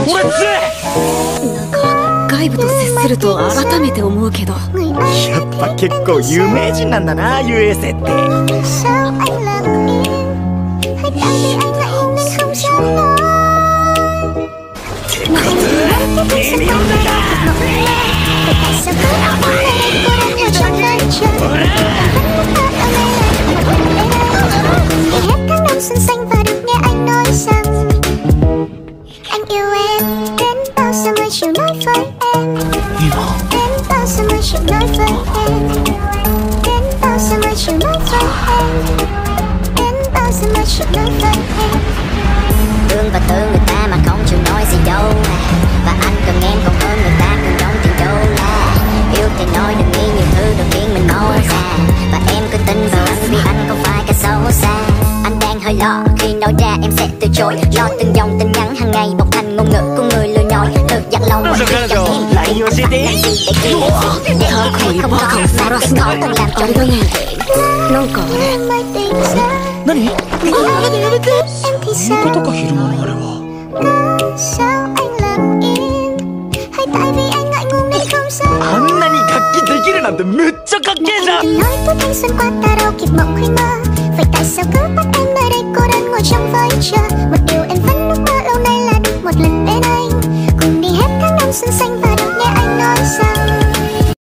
外部と接すると改めて思うけど、 やっぱ結構有名人なんだな、遊泳生って。 Xinh xanh và được nghe anh nói rằng anh yêu em. Đến bao giờ mới chịu nói với em? Đến bao giờ mới chịu nói với em? Đến bao giờ mới chịu nói với em? Đến bao giờ mới chịu nói với em? Thương và thương người ta mà không chịu nói gì đâu. Và anh cần em còn hơn người ta cần trong tiền đô la. Yêu thì nói đừng nghĩ nhiều thứ đừng khiến mình nói ra. Và em cứ tin vào anh vì anh không phải kẻ xấu xa. Hơi lo khi nói ra em sẽ từ chối. Lo từng dòng tin nhắn hàng ngày bộc thành ngôn ngữ của người lừa nhói. Tự dặn lòng mình khi gặp em lại yêu gì để chia để hơi khỏe không có mà có từng làm cho người thiện. Non có đấy. Nani? Em thì sao? Sao anh lặng im? Hay tại vì anh ngại ngùng nên không sao? あんなに楽器できるなんてめっちゃかっけえじゃん。 Nói tôi thanh xuân qua ta đâu kịp mộng khi mơ. Vậy tại sao cứ bắt em nơi đây cô đơn ngồi trong vơi chờ? Một điều em vẫn ước mơ lâu nay là được một lần bên anh. Cùng đi hết tháng năm xuân xanh và được nghe anh nói rằng